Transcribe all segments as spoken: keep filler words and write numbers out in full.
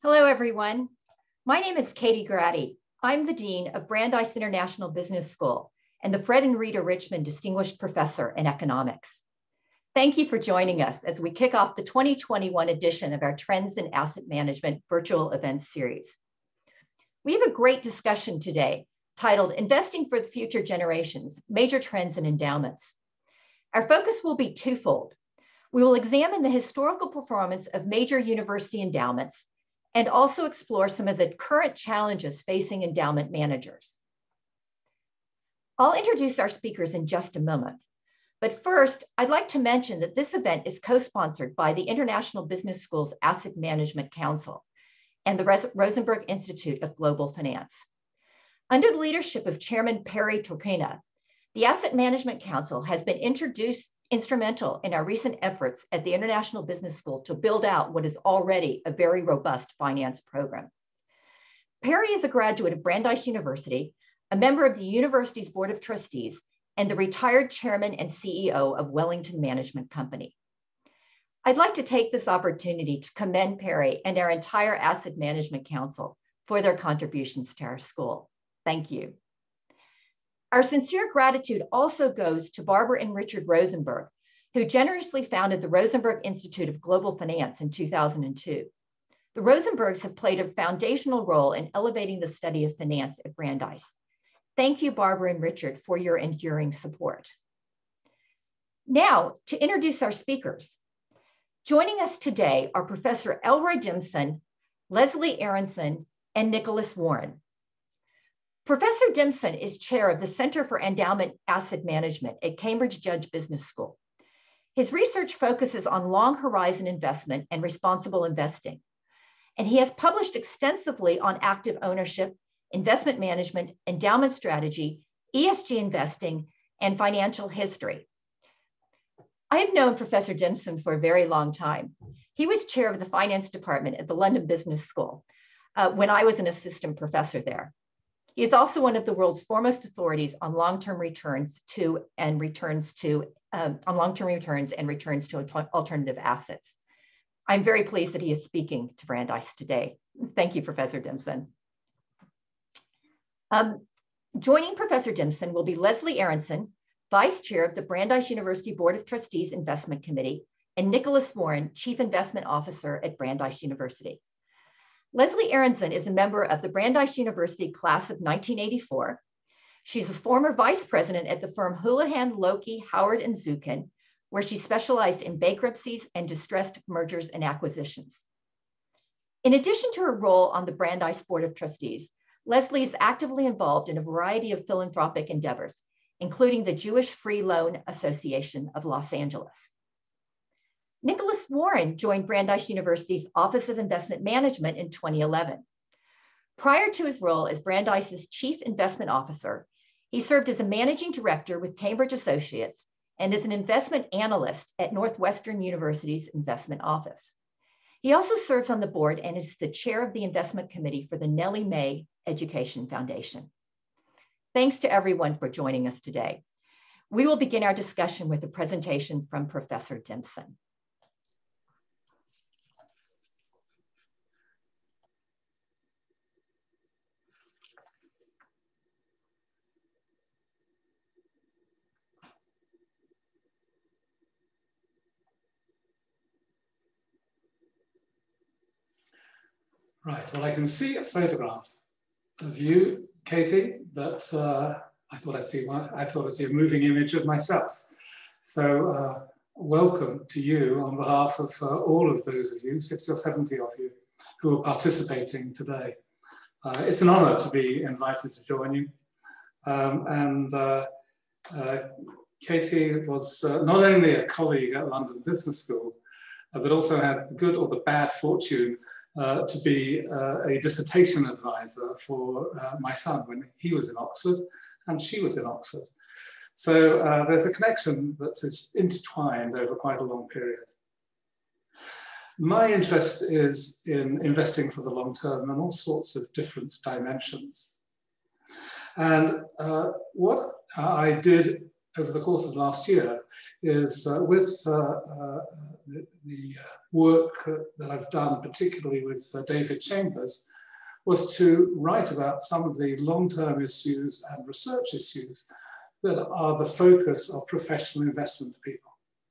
Hello, everyone. My name is Katie Grady. I'm the Dean of Brandeis International Business School and the Fred and Rita Richmond Distinguished Professor in Economics. Thank you for joining us as we kick off the twenty twenty-one edition of our Trends in Asset Management virtual events series. We have a great discussion today titled Investing for the Future Generations, Major Trends in Endowments. Our focus will be twofold. We will examine the historical performance of major university endowments and also explore some of the current challenges facing endowment managers. I'll introduce our speakers in just a moment, but first, I'd like to mention that this event is co-sponsored by the International Business School's Asset Management Council and the Rosenberg Institute of Global Finance. Under the leadership of Chairman Perry Turkina, the Asset Management Council has been introduced instrumental in our recent efforts at the International Business School to build out what is already a very robust finance program. Perry is a graduate of Brandeis University, a member of the university's Board of Trustees, and the retired chairman and C E O of Wellington Management Company. I'd like to take this opportunity to commend Perry and our entire Asset Management Council for their contributions to our school. Thank you. Our sincere gratitude also goes to Barbara and Richard Rosenberg, who generously founded the Rosenberg Institute of Global Finance in two thousand two. The Rosenbergs have played a foundational role in elevating the study of finance at Brandeis. Thank you, Barbara and Richard, for your enduring support. Now, to introduce our speakers. Joining us today are Professor Elroy Dimson, Leslie Aronzon, and Nicholas Warren. Professor Dimson is chair of the Center for Endowment Asset Management at Cambridge Judge Business School. His research focuses on long horizon investment and responsible investing, and he has published extensively on active ownership, investment management, endowment strategy, E S G investing, and financial history. I have known Professor Dimson for a very long time. He was chair of the finance department at the London Business School uh, when I was an assistant professor there. He is also one of the world's foremost authorities on long-term returns to and returns to um, on long-term returns and returns to alternative assets. I'm very pleased that he is speaking to Brandeis today. Thank you, Professor Dimson. Um, joining Professor Dimson will be Leslie Aronzon, Vice Chair of the Brandeis University Board of Trustees Investment Committee, and Nicholas Warren, Chief Investment Officer at Brandeis University. Leslie Aronzon is a member of the Brandeis University class of nineteen eighty-four. She's a former vice president at the firm Houlihan, Lokey, Howard and Zukin, where she specialized in bankruptcies and distressed mergers and acquisitions. In addition to her role on the Brandeis Board of Trustees, Leslie is actively involved in a variety of philanthropic endeavors, including the Jewish Free Loan Association of Los Angeles. Nicholas Warren joined Brandeis University's Office of Investment Management in twenty eleven. Prior to his role as Brandeis's Chief Investment Officer, he served as a managing director with Cambridge Associates and as an investment analyst at Northwestern University's Investment Office. He also serves on the board and is the chair of the investment committee for the Nellie Mae Education Foundation. Thanks to everyone for joining us today. We will begin our discussion with a presentation from Professor Dimson. Right, well, I can see a photograph of you, Katie, but uh, I thought I'd see one, I thought I'd see a moving image of myself. So uh, welcome to you on behalf of uh, all of those of you, sixty or seventy of you, who are participating today. Uh, it's an honor to be invited to join you. Um, and uh, uh, Katie was uh, not only a colleague at London Business School, uh, but also had the good or the bad fortune Uh, to be uh, a dissertation advisor for uh, my son when he was in Oxford and she was in Oxford. So uh, there's a connection that is intertwined over quite a long period. My interest is in investing for the long term in all sorts of different dimensions. And uh, what I did over the course of last year is uh, with uh, uh, the, the work that I've done, particularly with uh, David Chambers, was to write about some of the long-term issues and research issues that are the focus of professional investment people.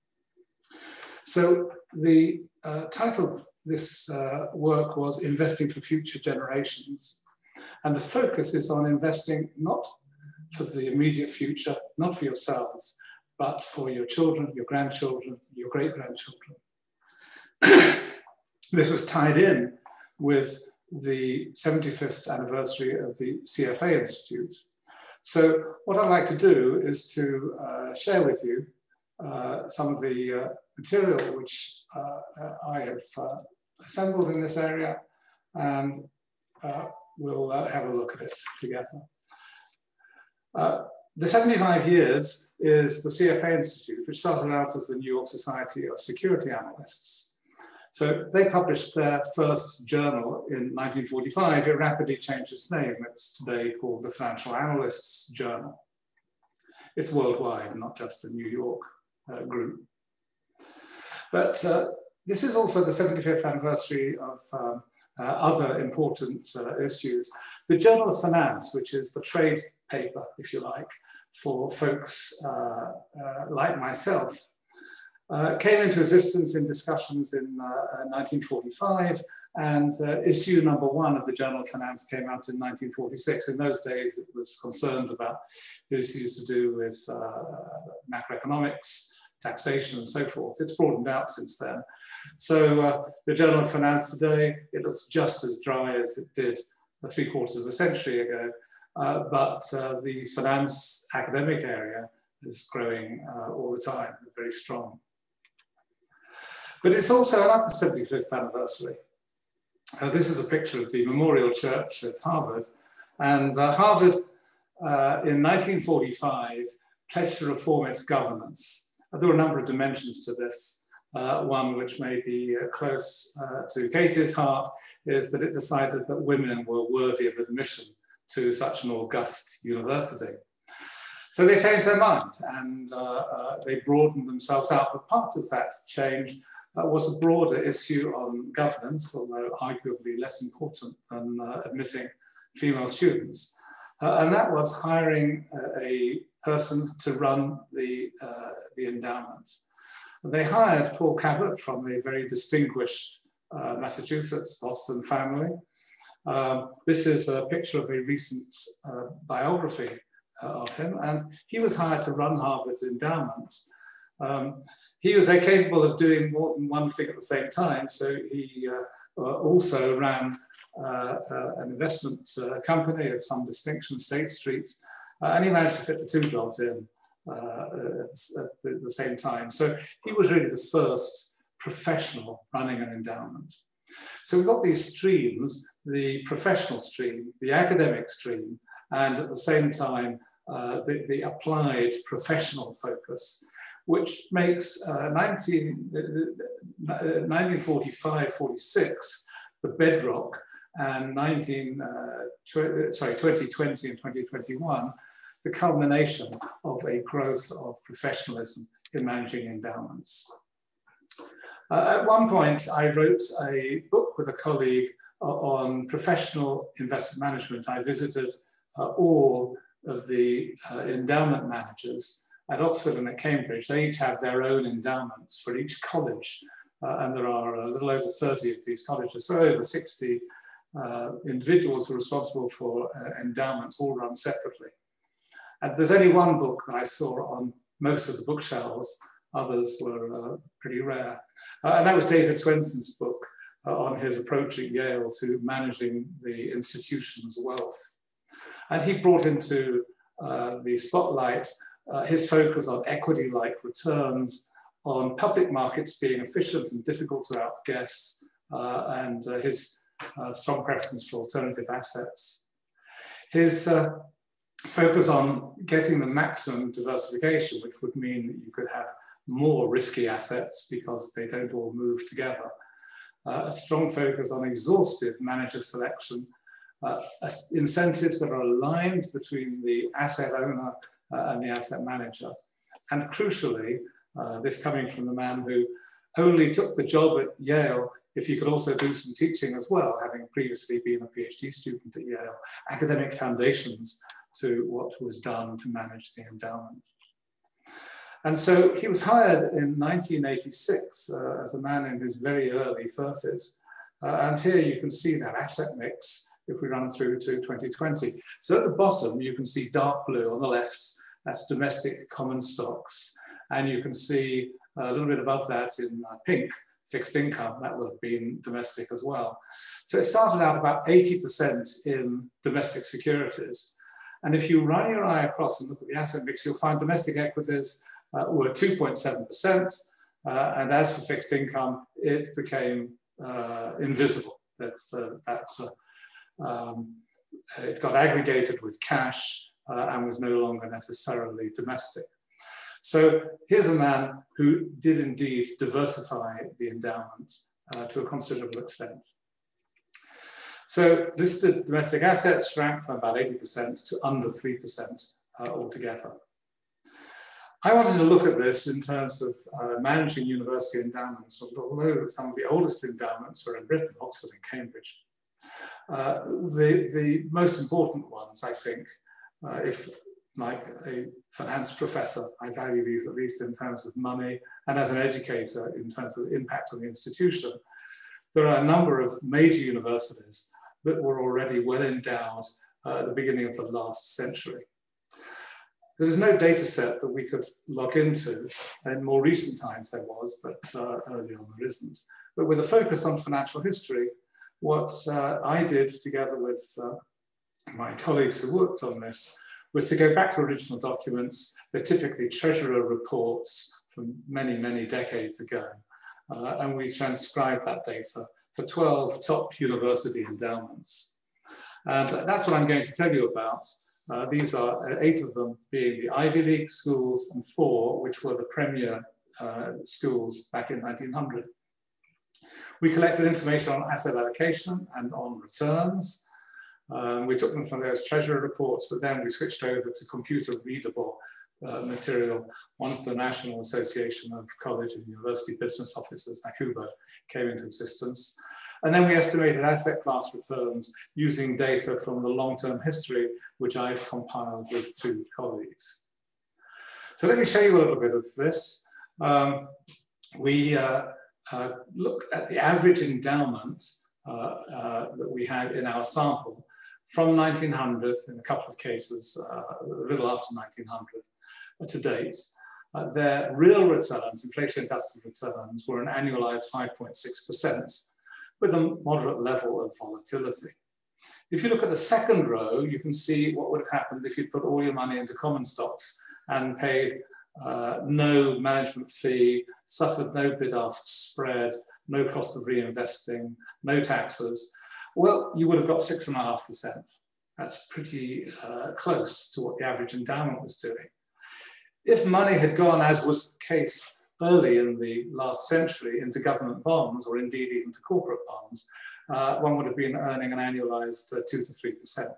So the uh, title of this uh, work was Investing for Future Generations. And the focus is on investing not for the immediate future, not for yourselves, but for your children, your grandchildren, your great-grandchildren. This was tied in with the seventy-fifth anniversary of the C F A Institute. So what I'd like to do is to uh, share with you uh, some of the uh, material which uh, I have uh, assembled in this area, and uh, we'll uh, have a look at it together. Uh, the seventy-five years is the C F A Institute, which started out as the New York Society of Security Analysts. So they published their first journal in nineteen forty-five. It rapidly changed its name. It's today called the Financial Analysts Journal. It's worldwide, not just a New York uh, group. But uh, this is also the seventy-fifth anniversary of um, uh, other important uh, issues. The Journal of Finance, which is the trade paper, if you like, for folks uh, uh, like myself, Uh, came into existence in discussions in uh, nineteen forty-five, and uh, issue number one of the Journal of Finance came out in nineteen forty-six. In those days, it was concerned about issues to do with uh, macroeconomics, taxation, and so forth. It's broadened out since then. So uh, the Journal of Finance today, it looks just as dry as it did three quarters of a century ago, uh, but uh, the finance academic area is growing uh, all the time, very strong. But it's also another seventy-fifth anniversary. Uh, this is a picture of the Memorial Church at Harvard. And uh, Harvard, uh, in nineteen forty-five, pledged to reform its governance. Uh, there were a number of dimensions to this. Uh, one which may be uh, close uh, to Katie's heart is that it decided that women were worthy of admission to such an august university. So they changed their mind, and uh, uh, they broadened themselves out. But part of that change uh, was a broader issue on governance, although arguably less important than uh, admitting female students. Uh, and that was hiring uh, a person to run the, uh, the endowment. They hired Paul Cabot from a very distinguished uh, Massachusetts, Boston family. Um, this is a picture of a recent uh, biography of him, and he was hired to run Harvard's endowment. Um, he was uh, capable of doing more than one thing at the same time, so he uh, uh, also ran uh, uh, an investment uh, company of some distinction, State Street, uh, and he managed to fit the two jobs in uh, at, at the, the same time. So he was really the first professional running an endowment. So we've got these streams, the professional stream, the academic stream, and at the same time, uh, the, the applied professional focus, which makes uh, nineteen forty-five forty-six the bedrock, and nineteen, uh, tw sorry, twenty twenty and twenty twenty-one the culmination of a growth of professionalism in managing endowments. Uh, at one point, I wrote a book with a colleague uh, on professional investment management. I visited uh, all of the uh, endowment managers at Oxford and at Cambridge. They each have their own endowments for each college, uh, and there are a little over thirty of these colleges, so over sixty uh, individuals who are responsible for uh, endowments, all run separately. And there's only one book that I saw on most of the bookshelves. Others were uh, pretty rare. Uh, and that was David Swenson's book uh, on his approach at Yale to managing the institution's wealth. And he brought into uh, the spotlight uh, his focus on equity-like returns, on public markets being efficient and difficult to outguess, uh, and uh, his uh, strong preference for alternative assets. His uh, focus on getting the maximum diversification, which would mean that you could have more risky assets because they don't all move together. Uh, a strong focus on exhaustive manager selection, uh, incentives that are aligned between the asset owner uh, and the asset manager, And crucially, uh, this coming from the man who only took the job at Yale if he could also do some teaching as well, having previously been a PhD student at Yale, academic foundations to what was done to manage the endowment. And so he was hired in nineteen eighty-six uh, as a man in his very early thirties. Uh, and here you can see that asset mix if we run through to twenty twenty. So at the bottom, you can see dark blue on the left, that's domestic common stocks. And you can see a little bit above that in uh, pink, fixed income, that would have been domestic as well. So it started out about eighty percent in domestic securities. And if you run your eye across and look at the asset mix, you'll find domestic equities uh, were two point seven percent. Uh, and as for fixed income, it became uh, invisible. That's, uh, that's uh, um, it got aggregated with cash uh, and was no longer necessarily domestic. So here's a man who did indeed diversify the endowment uh, to a considerable extent. So listed domestic assets shrank from about eighty percent to under three percent uh, altogether. I wanted to look at this in terms of uh, managing university endowments, although some of the oldest endowments are in Britain, Oxford and Cambridge. Uh, the, the most important ones, I think, uh, if like a finance professor, I value these at least in terms of money, and as an educator in terms of impact on the institution. There are a number of major universities that were already well endowed uh, at the beginning of the last century. There is no data set that we could log into. In more recent times there was, but uh, early on there isn't. But with a focus on financial history, what uh, I did together with uh, my colleagues who worked on this was to go back to original documents. They're typically treasurer reports from many, many decades ago. Uh, and we transcribed that data for twelve top university endowments. And that's what I'm going to tell you about. Uh, these are eight of them being the Ivy League schools and four, which were the premier uh, schools back in nineteen hundred. We collected information on asset allocation and on returns. Um, we took them from those treasury reports, but then we switched over to computer readable uh, material once the National Association of College and University Business Officers, NACUBA, came into existence. And then we estimated asset class returns using data from the long-term history, which I've compiled with two colleagues. So let me show you a little bit of this. Um, we uh, uh, look at the average endowment uh, uh, that we had in our sample from nineteen hundred, in a couple of cases, uh, a little after nineteen hundred uh, to date. Uh, their real returns, inflation-adjusted returns, were an annualized five point six percent. With a moderate level of volatility. If you look at the second row, you can see what would have happened if you put all your money into common stocks and paid uh, no management fee, suffered no bid-ask spread, no cost of reinvesting, no taxes. Well, you would have got six and a half percent. That's pretty uh, close to what the average endowment was doing. If money had gone, as was the case early in the last century, into government bonds, or indeed even to corporate bonds, uh, one would have been earning an annualized uh, two to three percent.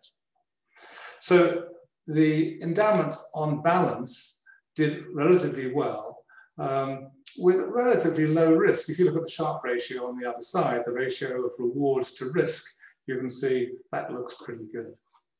So the endowments on balance did relatively well um, with relatively low risk. If you look at the Sharpe ratio on the other side, the ratio of reward to risk, you can see that looks pretty good.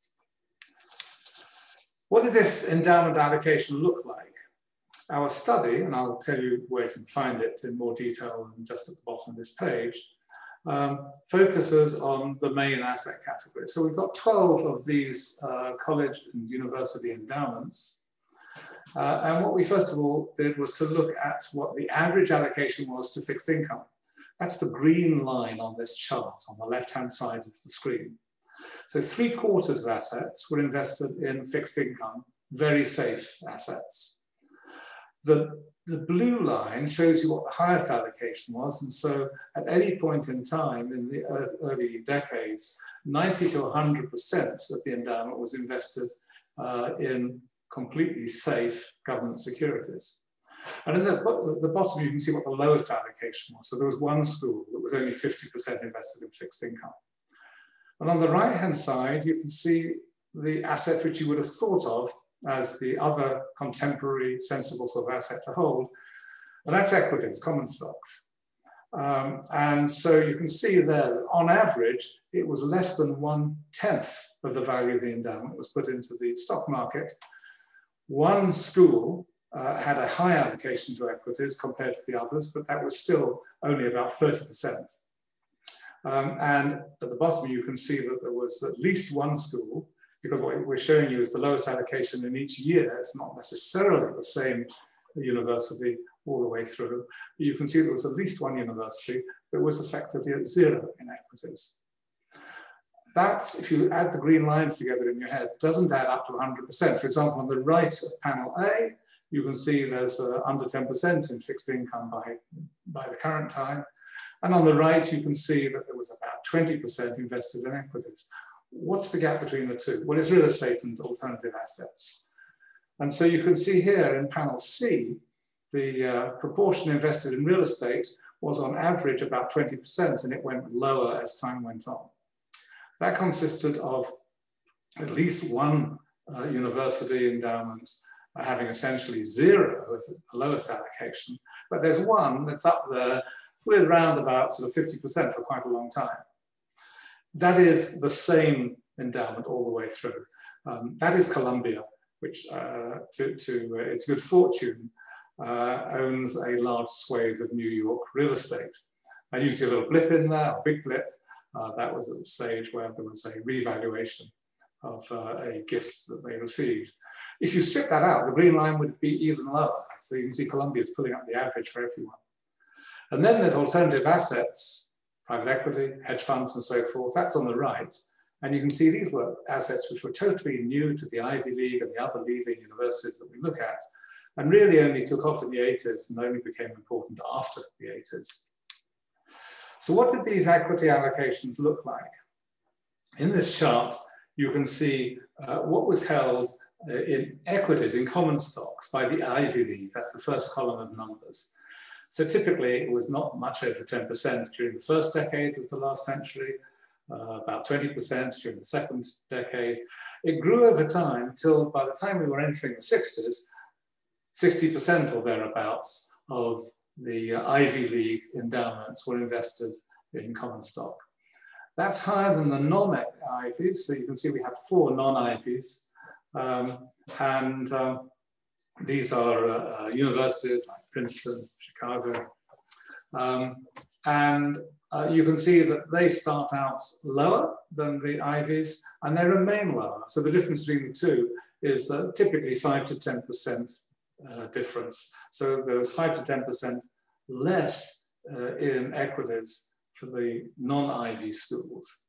What did this endowment allocation look like? Our study, and I'll tell you where you can find it in more detail than just at the bottom of this page, um, focuses on the main asset category. So we've got twelve of these uh, college and university endowments. Uh, and what we first of all did was to look at what the average allocation was to fixed income. That's the green line on this chart on the left-hand side of the screen. So three quarters of assets were invested in fixed income, very safe assets. The, the blue line shows you what the highest allocation was, and so at any point in time in the early decades, ninety to one hundred percent of the endowment was invested uh, in completely safe government securities. And in the, at the bottom, you can see what the lowest allocation was. So there was one school that was only fifty percent invested in fixed income. And on the right-hand side, you can see the asset which you would have thought of as the other contemporary sensible sort of asset to hold, and that's equities, common stocks. Um, and so you can see there that on average, it was less than one tenth of the value of the endowment was put into the stock market. One school uh, had a high allocation to equities compared to the others, but that was still only about thirty percent. Um, and at the bottom, you can see that there was at least one school, because what we're showing you is the lowest allocation in each year. It's not necessarily the same university all the way through. But you can see there was at least one university that was effectively at zero in equities. That, if you add the green lines together in your head, doesn't add up to one hundred percent. For example, on the right of panel A, you can see there's uh, under ten percent in fixed income by, by the current time. And on the right, you can see that there was about twenty percent invested in equities. What's the gap between the two? Well, it's real estate and alternative assets. And so you can see here in panel C, the uh, proportion invested in real estate was on average about twenty percent, and it went lower as time went on. That consisted of at least one uh, university endowment uh, having essentially zero as the lowest allocation, but there's one that's up there with around about sort of fifty percent for quite a long time. That is the same endowment all the way through. Um, that is Columbia, which uh, to, to uh, its good fortune uh, owns a large swathe of New York real estate. And you see a little blip in there, a big blip. Uh, that was at the stage where there was a revaluation of uh, a gift that they received. If you strip that out, the green line would be even lower. So you can see Columbia is pulling up the average for everyone. And then there's alternative assets, private equity, hedge funds, and so forth. That's on the right. And you can see these were assets which were totally new to the Ivy League and the other leading universities that we look at, and really only took off in the eighties and only became important after the eighties. So what did these equity allocations look like? In this chart, you can see uh, what was held uh, in equities, in common stocks, by the Ivy League. That's the first column of numbers. So typically, it was not much over ten percent during the first decade of the last century, uh, about twenty percent during the second decade. It grew over time until by the time we were entering the sixties, sixty percent or thereabouts of the uh, Ivy League endowments were invested in common stock. That's higher than the non-Ivies. So you can see we had four non-Ivies. Um, and um, these are uh, uh, universities like Princeton, Chicago. Um, and uh, you can see that they start out lower than the Ivies and they remain lower. So the difference between the two is uh, typically five to ten percent uh, difference. So there was five to ten percent less uh, in equities for the non-Ivy schools.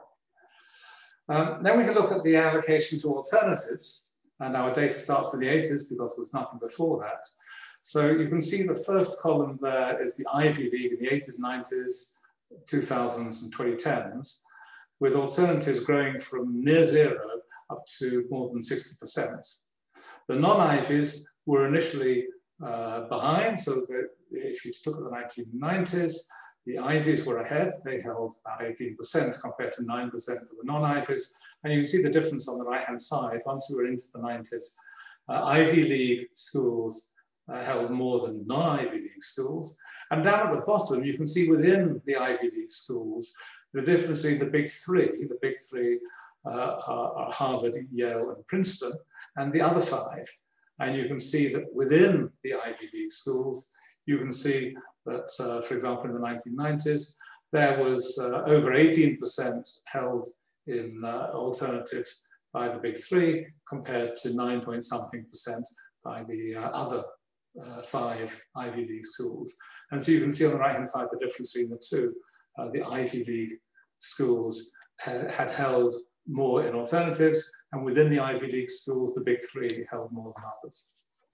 Um, then we can look at the allocation to alternatives, and our data starts in the eighties because there was nothing before that. So you can see the first column there is the Ivy League in the eighties, nineties, two thousands, and twenty tens, with alternatives growing from near zero up to more than sixty percent. The non-Ivies were initially uh, behind, so that if you look at the nineteen nineties, the Ivies were ahead. They held about eighteen percent compared to nine percent for the non-Ivies. And you can see the difference on the right-hand side. Once we were into the nineties, uh, Ivy League schools uh, held more than non-Ivy League schools. And down at the bottom, you can see within the Ivy League schools, the difference between the big three. The big three uh, are, are Harvard, Yale, and Princeton, and the other five. And you can see that within the Ivy League schools, you can see that, uh, for example, in the nineteen nineties, there was uh, over eighteen percent held in uh, alternatives by the big three, compared to nine point something percent by the uh, other uh, five Ivy League schools. And so you can see on the right-hand side the difference between the two. Uh, the Ivy League schools ha had held more in alternatives, and within the Ivy League schools, the big three held more than others.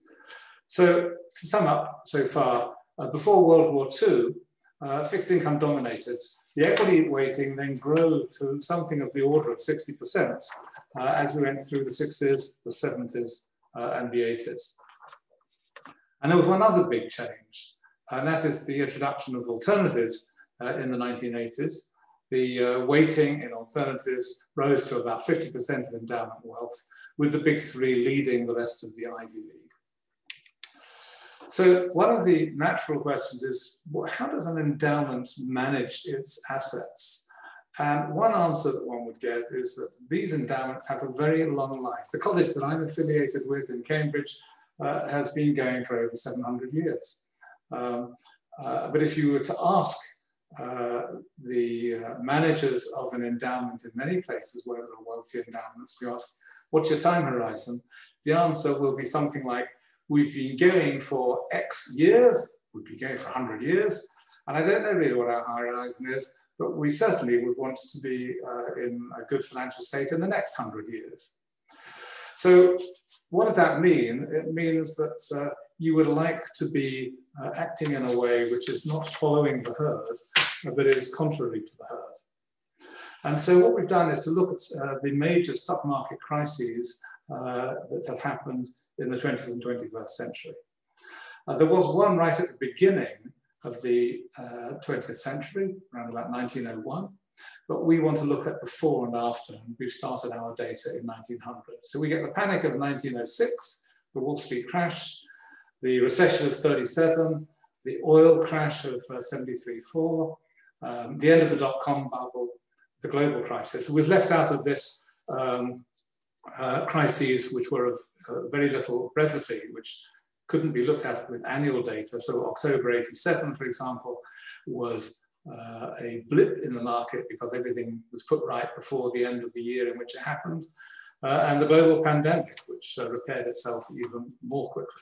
So to sum up so far, uh, before World War Two, uh, fixed income dominated. The equity weighting then grew to something of the order of sixty percent uh, as we went through the sixties, the seventies, uh, and the eighties. And there was one other big change, and that is the introduction of alternatives uh, in the nineteen eighties. the uh, weighting in alternatives rose to about fifty percent of endowment wealth, with the big three leading the rest of the Ivy League. So one of the natural questions is, how does an endowment manage its assets? And one answer that one would get is that these endowments have a very long life. The college that I'm affiliated with in Cambridge uh, has been going for over seven hundred years. Um, uh, but if you were to ask uh, the uh, managers of an endowment in many places where there are wealthy endowments, you ask, what's your time horizon? The answer will be something like, we've been going for X years, we've been going for one hundred years, and I don't know really what our horizon is, but we certainly would want to be uh, in a good financial state in the next one hundred years. So what does that mean? It means that uh, you would like to be uh, acting in a way which is not following the herd, but is contrary to the herd. And so what we've done is to look at uh, the major stock market crises uh, that have happened in the twentieth and twenty-first century. Uh, there was one right at the beginning of the uh, twentieth century, around about nineteen oh one, but we want to look at before and after, and we've started our data in nineteen hundred. So we get the panic of nineteen oh six, the Wall Street crash, the recession of thirty-seven, the oil crash of uh, seventy-three four, um, the end of the dot-com bubble, the global crisis. So we've left out of this um, uh, crises which were of uh, very little brevity, which couldn't be looked at with annual data. So October eighty-seven, for example, was uh, a blip in the market because everything was put right before the end of the year in which it happened. Uh, and the global pandemic, which uh, repaired itself even more quickly.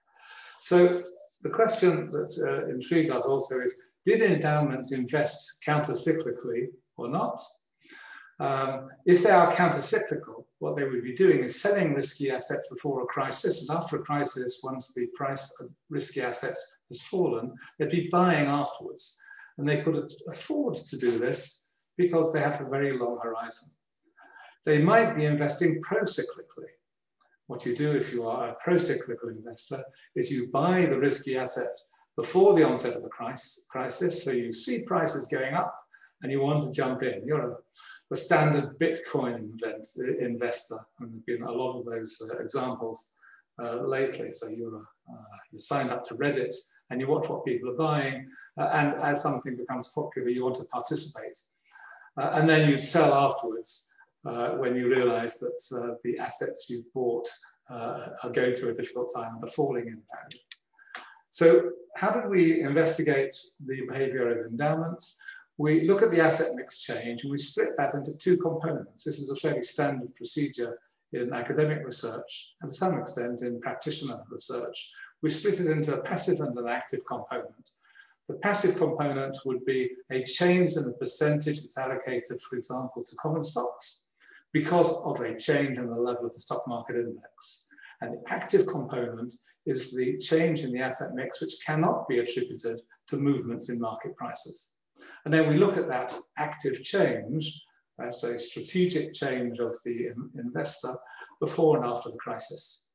So the question that uh, intrigued us also is, did endowments invest counter-cyclically or not? Um, if they are counter-cyclical, what they would be doing is selling risky assets before a crisis, and after a crisis, once the price of risky assets has fallen, they'd be buying afterwards. And they could afford to do this because they have a very long horizon. They might be investing pro-cyclically. What you do if you are a pro-cyclical investor is you buy the risky asset before the onset of the crisis, so you see prices going up and you want to jump in. You're a the standard Bitcoin investor, and there have been a lot of those uh, examples uh, lately. So you're, uh, you sign up to Reddit and you watch what people are buying, uh, and as something becomes popular, you want to participate. Uh, and then you'd sell afterwards uh, when you realize that uh, the assets you've bought uh, are going through a difficult time and are falling in value. So how did we investigate the behavior of endowments? We look at the asset mix change and we split that into two components. This is a fairly standard procedure in academic research and to some extent in practitioner research. We split it into a passive and an active component. The passive component would be a change in the percentage that's allocated, for example, to common stocks because of a change in the level of the stock market index. And the active component is the change in the asset mix which cannot be attributed to movements in market prices. And then we look at that active change as a strategic change of the investor before and after the crisis.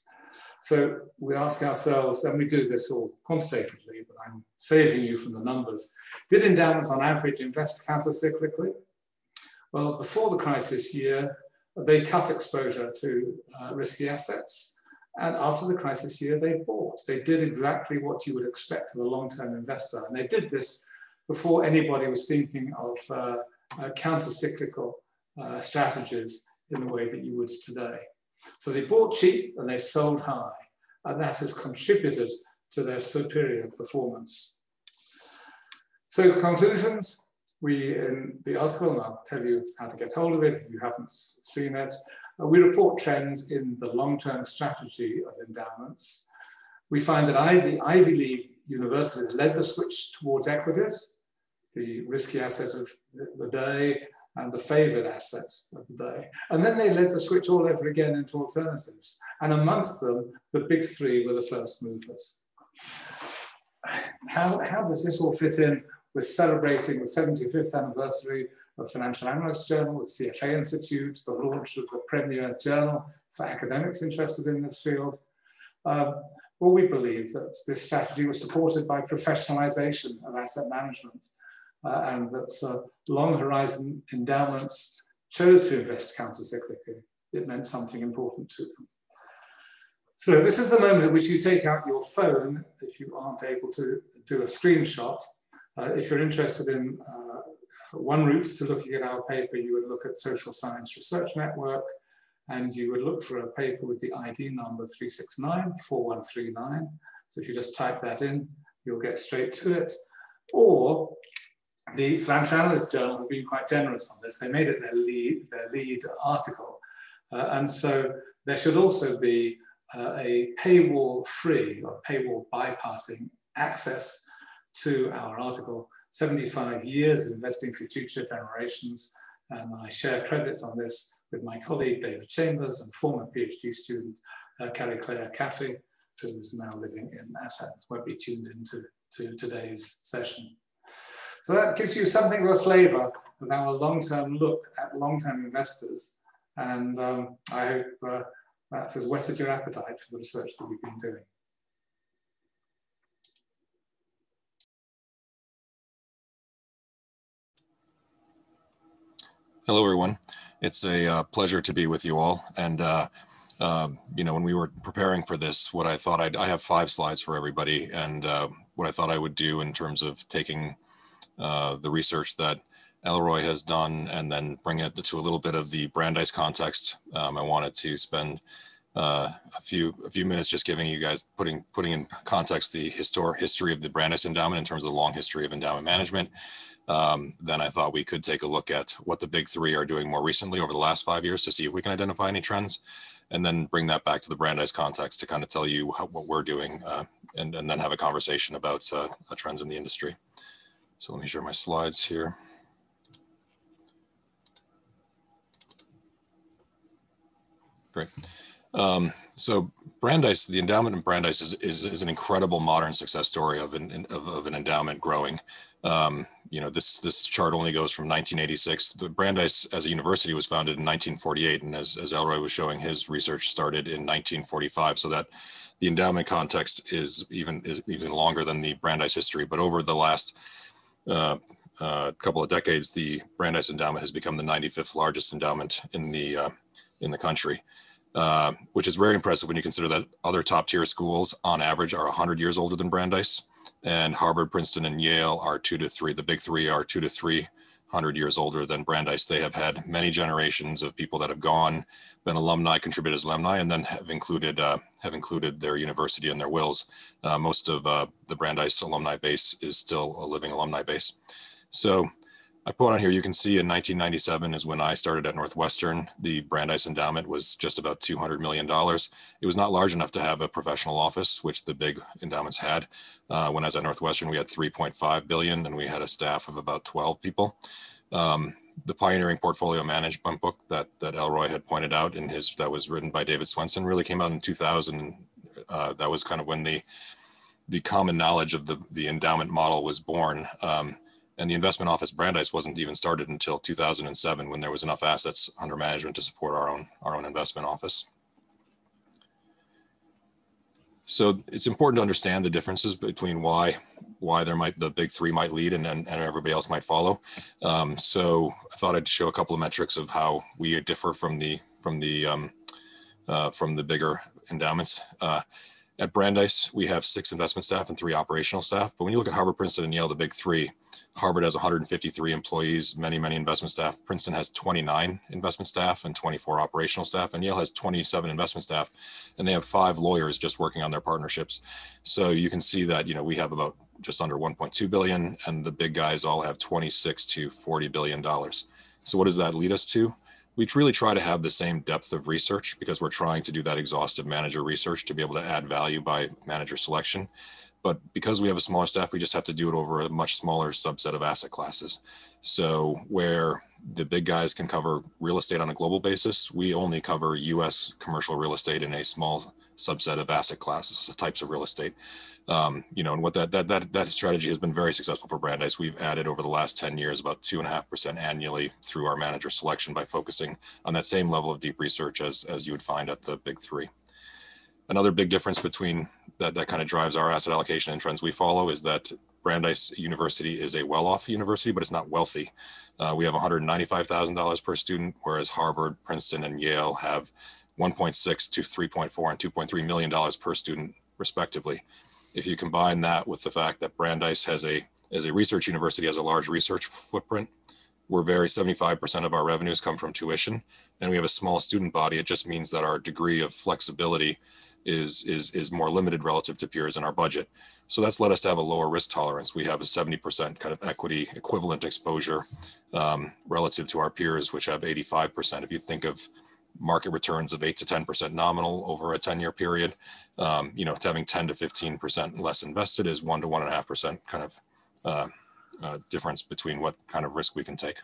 So we ask ourselves, and we do this all quantitatively, but I'm saving you from the numbers. Did endowments on average invest counter-cyclically? Well, before the crisis year, they cut exposure to uh, risky assets. And after the crisis year, they bought. They did exactly what you would expect of a long-term investor. And they did this before anybody was thinking of uh, uh, counter-cyclical uh, strategies in the way that you would today. So they bought cheap and they sold high, and that has contributed to their superior performance. So conclusions, we, in the article, and I'll tell you how to get hold of it if you haven't seen it, uh, we report trends in the long-term strategy of endowments. We find that Ivy, Ivy League universities led the switch towards equities, the risky asset of the day and the favored asset of the day. And then they led the switch all over again into alternatives. And amongst them, the big three were the first movers. How, how does this all fit in with celebrating the seventy-fifth anniversary of Financial Analyst Journal, the C F A Institute, the launch of the premier journal for academics interested in this field? Um, well, we believe that this strategy was supported by professionalization of asset management. uh, and that uh, long horizon endowments chose to invest countercyclically. It meant something important to them. So this is the moment at which you take out your phone if you aren't able to do a screenshot. Uh, if you're interested in uh, one route to looking at our paper, you would look at Social Science Research Network, and you would look for a paper with the I D number three six nine four one three nine. So if you just type that in, you'll get straight to it. Or the Financial Analyst Journal has been quite generous on this. They made it their lead, their lead article. Uh, and so there should also be uh, a paywall-free or paywall bypassing access to our article, seventy-five years of investing for future generations. And I share credit on this with my colleague, David Chambers, and former PhD student, uh, Carrie Claire Caffey, who is now living in Athens, won't be tuned into to today's session. So that gives you something of a flavor of our long-term look at long-term investors. And um, I hope uh, that has whetted your appetite for the research that we've been doing. Hello, everyone. It's a uh, pleasure to be with you all. And, uh, uh, you know, when we were preparing for this, what I thought I'd, I have five slides for everybody. And uh, what I thought I would do in terms of taking uh, the research that Elroy has done and then bring it to a little bit of the Brandeis context. Um, I wanted to spend uh, a few a few minutes just giving you guys, putting putting in context the histor history of the Brandeis endowment in terms of the long history of endowment management. Um, then I thought we could take a look at what the big three are doing more recently over the last five years to see if we can identify any trends, and then bring that back to the Brandeis context to kind of tell you how, what we're doing, uh, and, and then have a conversation about uh, trends in the industry. So let me share my slides here. Great. Um, so Brandeis, the endowment in Brandeis is, is, is an incredible modern success story of an, of, of an endowment growing. Um, you know, this, this chart only goes from nineteen eighty-six. The Brandeis as a university was founded in nineteen forty-eight. And as, as Elroy was showing, his research started in nineteen forty-five. So that the endowment context is even, is even longer than the Brandeis history. But over the last uh, uh, couple of decades, the Brandeis endowment has become the ninety-fifth largest endowment in the, uh, in the country. Uh, which is very impressive when you consider that other top tier schools on average are one hundred years older than Brandeis, and Harvard, Princeton, and Yale are two to three. The big three are two to three hundred years older than Brandeis. They have had many generations of people that have gone, been alumni, contributed as alumni, and then have included uh, have included their university in their wills. Uh, most of uh, the Brandeis alumni base is still a living alumni base. So I put on here, you can see in nineteen ninety-seven is when I started at Northwestern. The Brandeis endowment was just about two hundred million dollars. It was not large enough to have a professional office, which the big endowments had. Uh, when I was at Northwestern, we had three point five billion dollars and we had a staff of about twelve people. Um, the pioneering portfolio management book that, that Elroy had pointed out in his, that was written by David Swenson, really came out in two thousand. Uh, that was kind of when the, the common knowledge of the, the endowment model was born. Um, And the investment office Brandeis wasn't even started until two thousand seven, when there was enough assets under management to support our own, our own investment office. So it's important to understand the differences between why, why there might, the big three might lead and, and, and everybody else might follow. Um, so I thought I'd show a couple of metrics of how we differ from the, from the, um, uh, from the bigger endowments. Uh, At Brandeis, we have six investment staff and three operational staff. But when you look at Harvard, Princeton, and Yale, the big three, Harvard has one hundred fifty-three employees, many, many investment staff. Princeton has twenty-nine investment staff and twenty-four operational staff. And Yale has twenty-seven investment staff. And they have five lawyers just working on their partnerships. So you can see that, you know, we have about just under one point two billion dollars, and the big guys all have twenty-six to forty billion dollars. So what does that lead us to? We really try to have the same depth of research because we're trying to do that exhaustive manager research to be able to add value by manager selection. But because we have a smaller staff, we just have to do it over a much smaller subset of asset classes. So where the big guys can cover real estate on a global basis, we only cover U S commercial real estate in a small subset of asset classes, types of real estate. Um, you know, and what that, that, that, that strategy has been very successful for Brandeis. We've added over the last ten years, about two and a half percent annually through our manager selection by focusing on that same level of deep research as, as you would find at the big three. Another big difference between that, that kind of drives our asset allocation and trends we follow is that Brandeis University is a well-off university, but it's not wealthy. Uh, we have one hundred ninety-five thousand dollars per student, whereas Harvard, Princeton, and Yale have one point six to three point four and two point three million dollars per student, respectively. If you combine that with the fact that Brandeis has a, as a research university, has a large research footprint, we're very, seventy-five percent of our revenues come from tuition, and we have a small student body. It just means that our degree of flexibility is, is, is more limited relative to peers in our budget. So that's led us to have a lower risk tolerance. We have a seventy percent kind of equity equivalent exposure um, relative to our peers, which have eighty-five percent. If you think of market returns of eight to ten percent nominal over a ten year period, um, you know, having ten to fifteen percent less invested is one to one and a half percent kind of uh, uh, difference between what kind of risk we can take.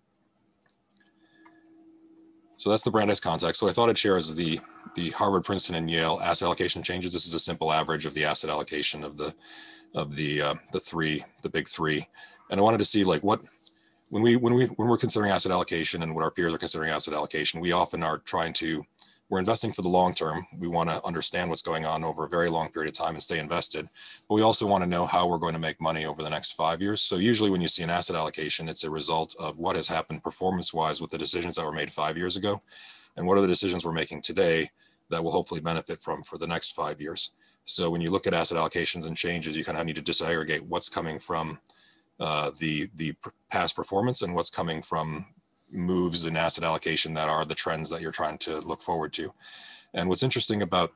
So that's the Brandeis context. So I thought I'd share as the, the Harvard, Princeton, and Yale asset allocation changes. This is a simple average of the asset allocation of the, of the, uh, the three, the big three. And I wanted to see like what, when we, when we, when we're considering asset allocation and what our peers are considering asset allocation, we often are trying to, we're investing for the long term. We want to understand what's going on over a very long period of time and stay invested. But we also want to know how we're going to make money over the next five years. So usually when you see an asset allocation, it's a result of what has happened performance-wise with the decisions that were made five years ago. And what are the decisions we're making today that will hopefully benefit from for the next five years. So when you look at asset allocations and changes, you kind of need to disaggregate what's coming from uh, the, the past performance and what's coming from moves in asset allocation that are the trends that you're trying to look forward to. And what's interesting about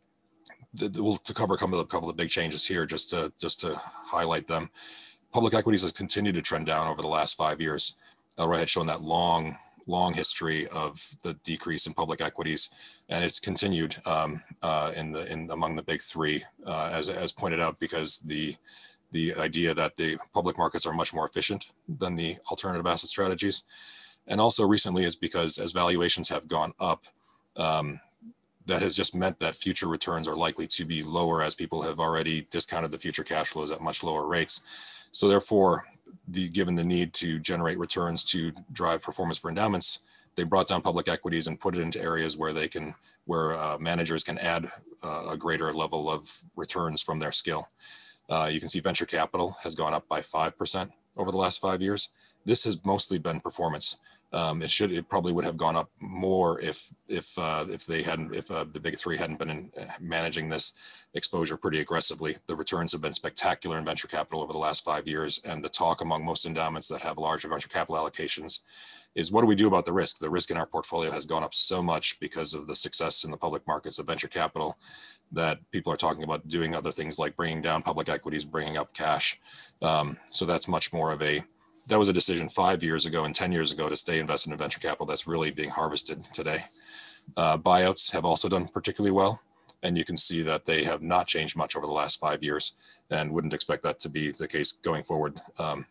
the, we'll to cover a couple of, a couple of big changes here just to just to highlight them. Public equities has continued to trend down over the last five years. Elroy had shown that long, long history of the decrease in public equities, and it's continued um, uh, in the in among the big three, uh, as as pointed out, because the the idea that the public markets are much more efficient than the alternative asset strategies. And also recently is because as valuations have gone up, um, that has just meant that future returns are likely to be lower as people have already discounted the future cash flows at much lower rates. So therefore, the, given the need to generate returns to drive performance for endowments, they brought down public equities and put it into areas where they can, where uh, managers can add uh, a greater level of returns from their skill. Uh, you can see venture capital has gone up by five percent over the last five years. This has mostly been performance. Um, it should, it probably would have gone up more if, if, uh, if they hadn't, if uh, the big three hadn't been in, uh, managing this exposure pretty aggressively. The returns have been spectacular in venture capital over the last five years. And the talk among most endowments that have large venture capital allocations is, what do we do about the risk? The risk in our portfolio has gone up so much because of the success in the public markets of venture capital that people are talking about doing other things like bringing down public equities, bringing up cash. Um, so that's much more of a, that was a decision five years ago and ten years ago to stay invested in venture capital that's really being harvested today. Uh, buyouts have also done particularly well. And you can see that they have not changed much over the last five years and wouldn't expect that to be the case going forward. Um,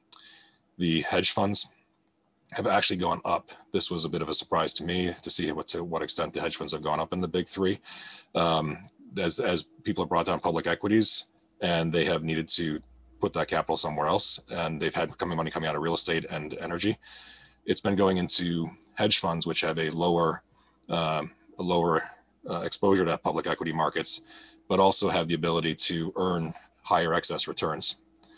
the hedge funds have actually gone up. This was a bit of a surprise to me to see what, to what extent the hedge funds have gone up in the big three. Um, as, as people have brought down public equities and they have needed to put that capital somewhere else, and they've had coming money coming out of real estate and energy. It's been going into hedge funds, which have a lower, um, a lower uh, exposure to public equity markets, but also have the ability to earn higher excess returns.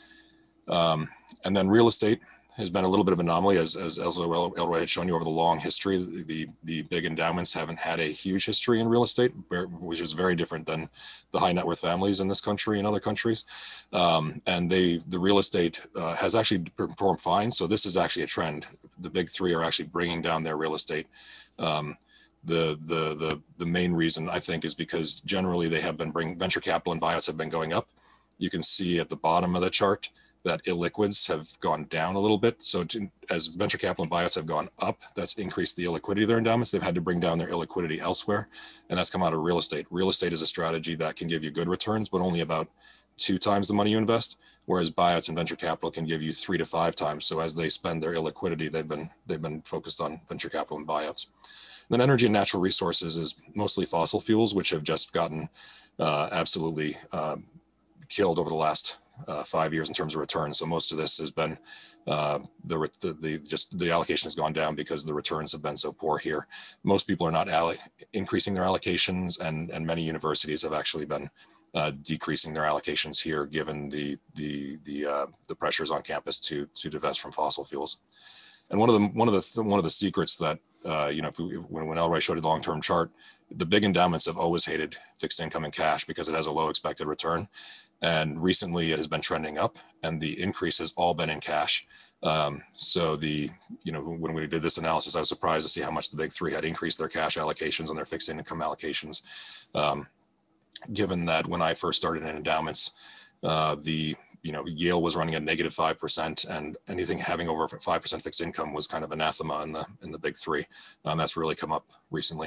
Um, and then real estate has been a little bit of an anomaly, as, as Elroy had shown you over the long history. The, the big endowments haven't had a huge history in real estate, which is very different than the high net worth families in this country and other countries. Um, and they, the real estate uh, has actually performed fine. So this is actually a trend. The big three are actually bringing down their real estate. Um, the, the, the, the main reason, I think, is because generally they have been bringing, venture capital and buyouts have been going up. You can see at the bottom of the chart that illiquids have gone down a little bit. So to, as venture capital and buyouts have gone up, that's increased the illiquidity of their endowments. They've had to bring down their illiquidity elsewhere, and that's come out of real estate. Real estate is a strategy that can give you good returns, but only about two times the money you invest, whereas buyouts and venture capital can give you three to five times. So as they spend their illiquidity, they've been, they've been focused on venture capital and buyouts. And then energy and natural resources is mostly fossil fuels, which have just gotten uh, absolutely uh, killed over the last Uh, five years in terms of returns. So most of this has been uh, the, the the just the allocation has gone down because the returns have been so poor here. Most people are not increasing their allocations, and and many universities have actually been uh, decreasing their allocations here, given the the the uh, the pressures on campus to to divest from fossil fuels. And one of the one of the one of the secrets that uh, you know, if we, when when Elroy showed a long-term chart, the big endowments have always hated fixed income and cash because it has a low expected return. And recently it has been trending up, and the increase has all been in cash. Um, so the, you know, when we did this analysis, I was surprised to see how much the big three had increased their cash allocations and their fixed income allocations. Um, given that when I first started in endowments, uh, the, you know, Yale was running at negative five percent, and anything having over five percent fixed income was kind of anathema in the, in the big three. Um, that's really come up recently.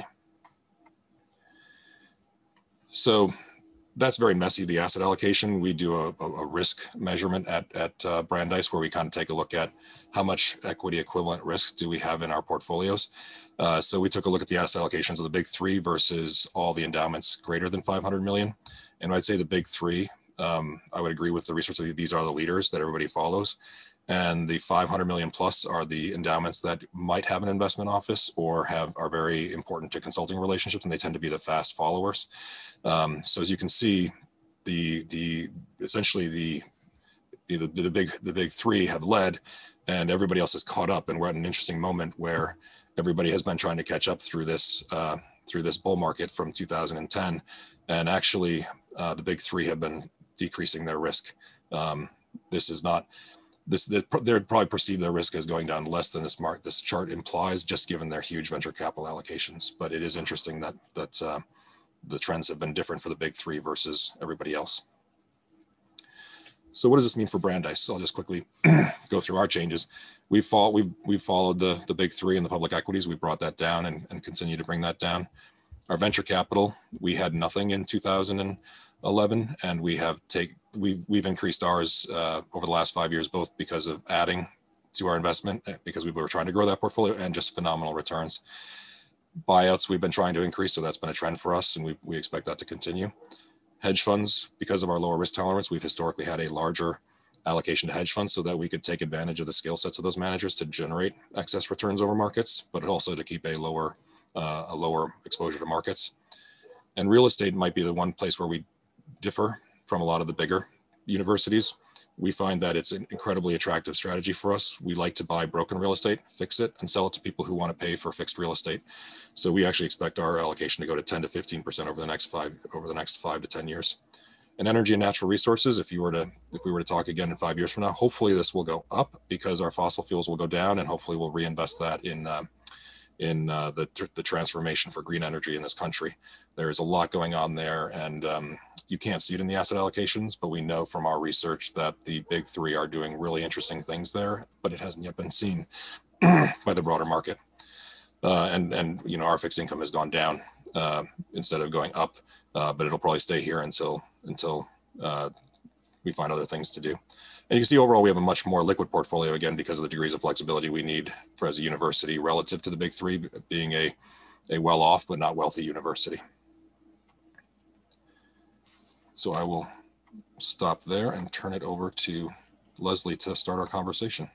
So that's very messy, the asset allocation. We do a, a risk measurement at, at uh, Brandeis, where we kind of take a look at how much equity equivalent risk do we have in our portfolios. Uh, so we took a look at the asset allocations of the big three versus all the endowments greater than five hundred million. And I'd say the big three, um, I would agree with the research that these are the leaders that everybody follows. And the five hundred million plus are the endowments that might have an investment office or have are very important to consulting relationships, and they tend to be the fast followers. Um, so as you can see, the the essentially the, the the big the big three have led, and everybody else has caught up, and we're at an interesting moment where everybody has been trying to catch up through this uh, through this bull market from two thousand ten, and actually uh, the big three have been decreasing their risk. Um, this is not this they're probably perceive their risk as going down less than this mark this chart implies, just given their huge venture capital allocations. But it is interesting that that uh, the trends have been different for the big three versus everybody else. So what does this mean for Brandeis? So I'll just quickly go through our changes. We've, follow, we've, we've followed the, the big three in the public equities. We brought that down and, and continue to bring that down. Our venture capital, we had nothing in two thousand eleven, and we have take, we've, we've increased ours uh, over the last five years, both because of adding to our investment, because we were trying to grow that portfolio, and just phenomenal returns. Buyouts we've been trying to increase, so that's been a trend for us, and we, we expect that to continue. Hedge funds, because of our lower risk tolerance, we've historically had a larger allocation to hedge funds so that we could take advantage of the skill sets of those managers to generate excess returns over markets, but also to keep a lower uh, a lower exposure to markets. And real estate might be the one place where we differ from a lot of the bigger universities. We find that it's an incredibly attractive strategy for us. We like to buy broken real estate, fix it, and sell it to people who want to pay for fixed real estate. So we actually expect our allocation to go to ten to fifteen percent over the next five over the next five to ten years. And energy and natural resources, if you were to if we were to talk again in five years from now, hopefully this will go up because our fossil fuels will go down, and hopefully we'll reinvest that in uh, in uh, the the transformation for green energy in this country. There is a lot going on there, and um, you can't see it in the asset allocations, but we know from our research that the big three are doing really interesting things there, but it hasn't yet been seen by the broader market. Uh, and, and, you know, our fixed income has gone down uh, instead of going up, uh, but it'll probably stay here until, until uh, we find other things to do. And you can see overall, we have a much more liquid portfolio, again, because of the degrees of flexibility we need for as a university relative to the big three, being a, a well-off but not wealthy university. So I will stop there and turn it over to Leslie to start our conversation.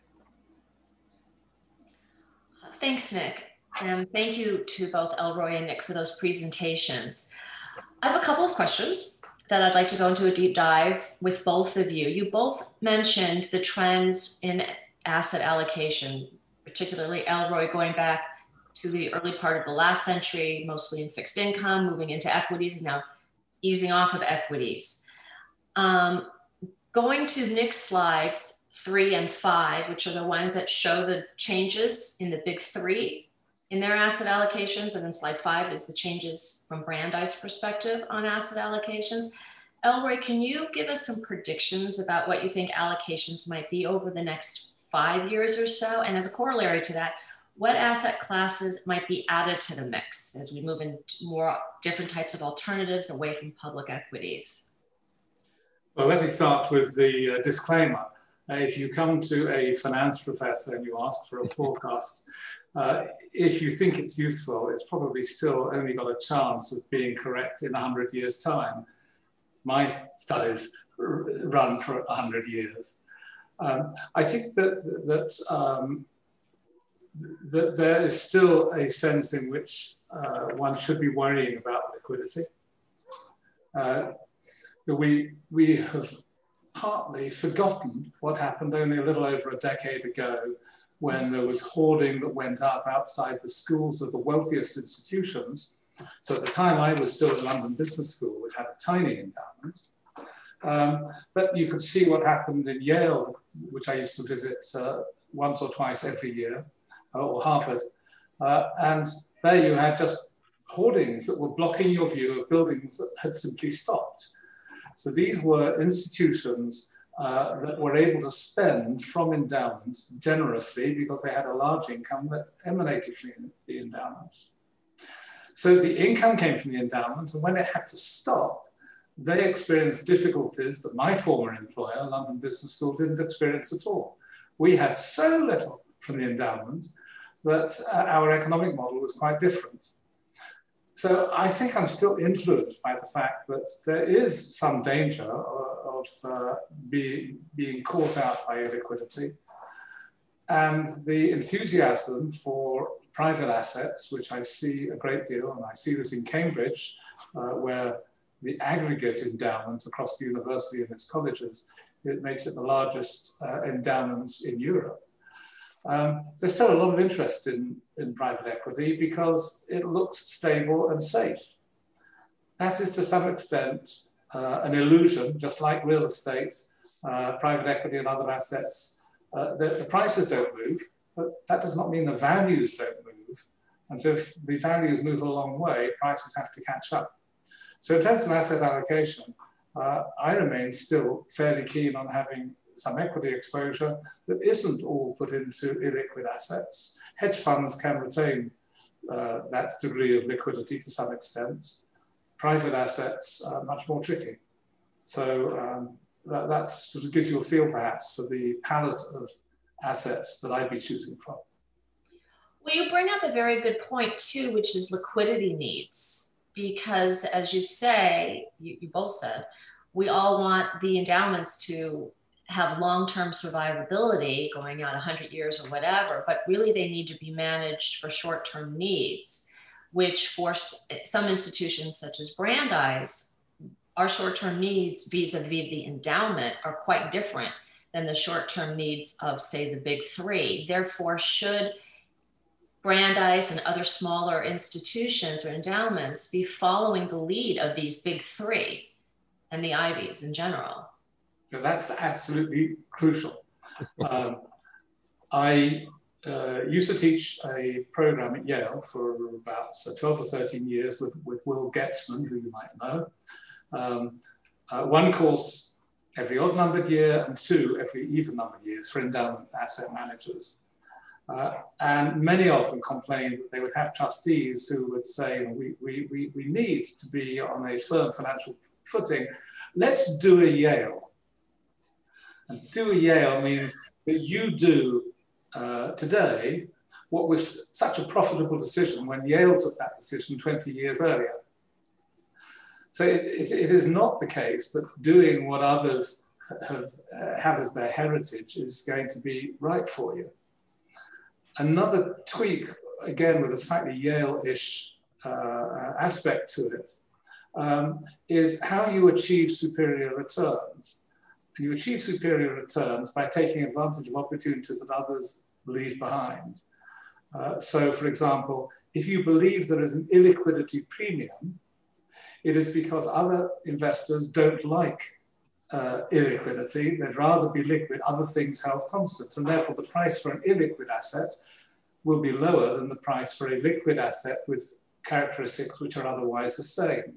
Thanks, Nick. And thank you to both Elroy and Nick for those presentations. I have a couple of questions that I'd like to go into a deep dive with both of you. You both mentioned the trends in asset allocation, particularly Elroy going back to the early part of the last century, mostly in fixed income, moving into equities, and now easing off of equities. Um, going to Nick's slides three and five, which are the ones that show the changes in the big three in their asset allocations, and then slide five is the changes from Brandeis' perspective on asset allocations. Elroy, can you give us some predictions about what you think allocations might be over the next five years or so? And as a corollary to that, what asset classes might be added to the mix as we move into more different types of alternatives away from public equities? Well, let me start with the uh, disclaimer. Uh, if you come to a finance professor and you ask for a forecast, uh, if you think it's useful, it's probably still only got a chance of being correct in one hundred years' time. My studies run for one hundred years. Um, I think that, that um, that there is still a sense in which uh, one should be worrying about liquidity. Uh, we, we have partly forgotten what happened only a little over a decade ago when there was hoarding that went up outside the schools of the wealthiest institutions. So at the time I was still at London Business School, which had a tiny endowment. Um, but you could see what happened in Yale, which I used to visit uh, once or twice every year, uh, or Harvard. Uh, and there you had just hoardings that were blocking your view of buildings that had simply stopped. So these were institutions uh, that were able to spend from endowments generously because they had a large income that emanated from the endowments. So the income came from the endowment, and when it had to stop, they experienced difficulties that my former employer, London Business School, didn't experience at all. We had so little from the endowment that uh, our economic model was quite different. So I think I'm still influenced by the fact that there is some danger of, of uh, be, being caught out by illiquidity. And the enthusiasm for private assets, which I see a great deal, and I see this in Cambridge, uh, where the aggregate endowment across the university and its colleges, it makes it the largest uh, endowments in Europe. Um, there's still a lot of interest in, in private equity because it looks stable and safe. That is to some extent uh, an illusion, just like real estate, uh, private equity and other assets. Uh, the, the prices don't move, but that does not mean the values don't move. And so if the values move a long way, prices have to catch up. So in terms of asset allocation, uh, I remain still fairly keen on having some equity exposure that isn't all put into illiquid assets. Hedge funds can retain uh, that degree of liquidity to some extent. Private assets are much more tricky. So um, that, that sort of gives you a feel perhaps for the palette of assets that I'd be choosing from. Well, you bring up a very good point too, which is liquidity needs. Because as you say, you, you both said, we all want the endowments to have long-term survivability going on one hundred years or whatever, but really they need to be managed for short-term needs, which for some institutions such as Brandeis, our short-term needs vis-a-vis the endowment are quite different than the short-term needs of, say, the big three. Therefore, should Brandeis and other smaller institutions or endowments be following the lead of these big three and the Ivies in general? That's absolutely crucial. Um, I uh, used to teach a program at Yale for about so twelve or thirteen years with, with Will Getzman, who you might know. Um, uh, one course every odd numbered year and two every even numbered years for endowment asset managers. Uh, and many of them complained that they would have trustees who would say, we, we, we, we need to be on a firm financial footing. Let's do a Yale. And do a Yale means that you do uh, today what was such a profitable decision when Yale took that decision twenty years earlier. So it, it, it is not the case that doing what others have, uh, have as their heritage is going to be right for you. Another tweak, again with a slightly Yale-ish uh, aspect to it, um, is how you achieve superior returns. And you achieve superior returns by taking advantage of opportunities that others leave behind. Uh, so, for example, if you believe there is an illiquidity premium, it is because other investors don't like uh, illiquidity. They'd rather be liquid, other things held constant. And therefore, the price for an illiquid asset will be lower than the price for a liquid asset with characteristics which are otherwise the same.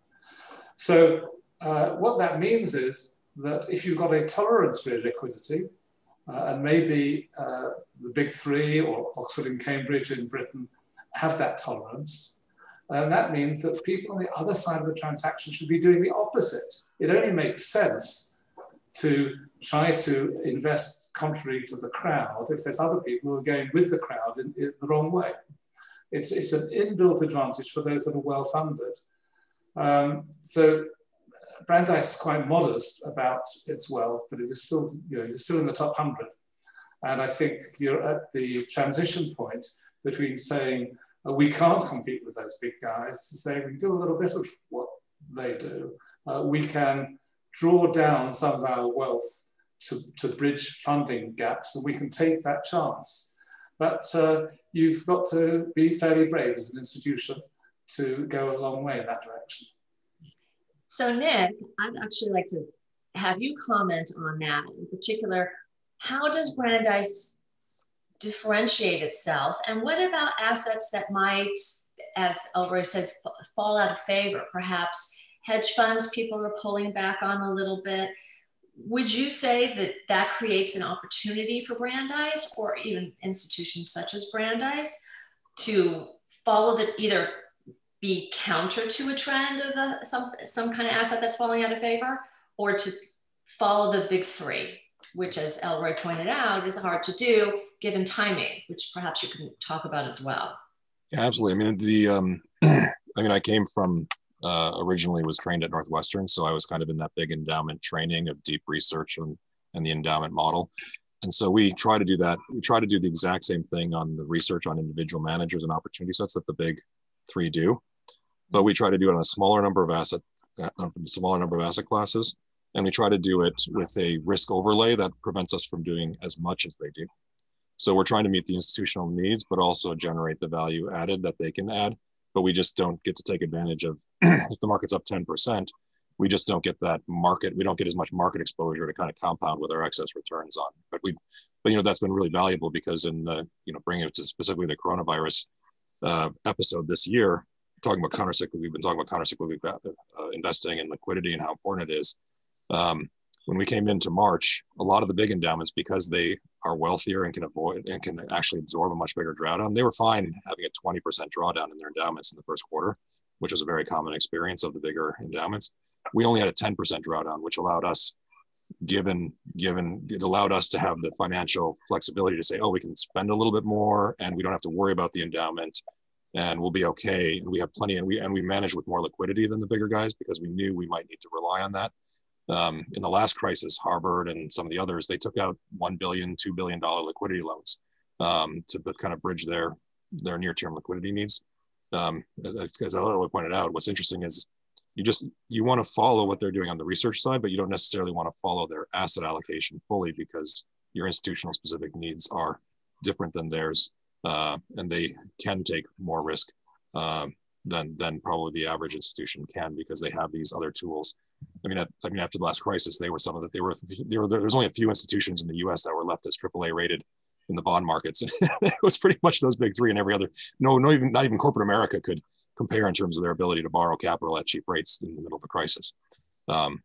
So uh, what that means is that if you've got a tolerance for illiquidity, uh, and maybe uh, the big three or Oxford and Cambridge in Britain have that tolerance, and that means that people on the other side of the transaction should be doing the opposite. It only makes sense to try to invest contrary to the crowd if there's other people who are going with the crowd in, in the wrong way. It's, it's an inbuilt advantage for those that are well-funded. Um, so Brandeis is quite modest about its wealth, but it is still, you know, you're still in the top one hundred. And I think you're at the transition point between saying, uh, we can't compete with those big guys, to say we can do a little bit of what they do, uh, we can draw down some of our wealth to, to bridge funding gaps, and we can take that chance. But uh, you've got to be fairly brave as an institution to go a long way in that direction. So Nick, I'd actually like to have you comment on that. In particular, how does Brandeis differentiate itself? And what about assets that might, as Elroy says, fall out of favor? Perhaps hedge funds people are pulling back on a little bit. Would you say that that creates an opportunity for Brandeis, or even institutions such as Brandeis, to follow the, either be counter to a trend of a, some, some kind of asset that's falling out of favor, or to follow the big three, which, as Elroy pointed out, is hard to do given timing, which perhaps you can talk about as well. Yeah, absolutely. I mean, the um, I mean, I came from uh, originally was trained at Northwestern, so I was kind of in that big endowment training of deep research and, and the endowment model. And so we try to do that. We try to do the exact same thing on the research on individual managers and opportunity sets that the big three do, but we try to do it on a smaller number of asset, uh, smaller number of asset classes, and we try to do it with a risk overlay that prevents us from doing as much as they do. So we're trying to meet the institutional needs, but also generate the value added that they can add. But we just don't get to take advantage of, if the market's up ten percent, we just don't get that market, we don't get as much market exposure to kind of compound with our excess returns on. But we, but you know, that's been really valuable because in the, you know, bringing it to specifically the coronavirus uh, episode this year, talking about countercyclical, we've been talking about countercyclical uh, investing and liquidity and how important it is. Um, when we came into March, a lot of the big endowments, because they are wealthier and can avoid and can actually absorb a much bigger drawdown, they were fine having a twenty percent drawdown in their endowments in the first quarter, which was a very common experience of the bigger endowments. We only had a ten percent drawdown, which allowed us, given, given, it allowed us to have the financial flexibility to say, oh, we can spend a little bit more and we don't have to worry about the endowment and we'll be okay. And we have plenty, and we, and we managed with more liquidity than the bigger guys because we knew we might need to rely on that. Um, in the last crisis, Harvard and some of the others, they took out one billion dollars, two billion dollars liquidity loans um, to kind of bridge their, their near-term liquidity needs. Um, as, as Elroy pointed out, what's interesting is you just, you want to follow what they're doing on the research side, but you don't necessarily want to follow their asset allocation fully because your institutional specific needs are different than theirs. Uh, and they can take more risk um, than, than probably the average institution can because they have these other tools. I mean, at, I mean, after the last crisis, they were some of that. They were, they were. There's only a few institutions in the U S that were left as triple A rated in the bond markets. It was pretty much those big three, and every other. No, no, even not even corporate America could compare in terms of their ability to borrow capital at cheap rates in the middle of a crisis. Um,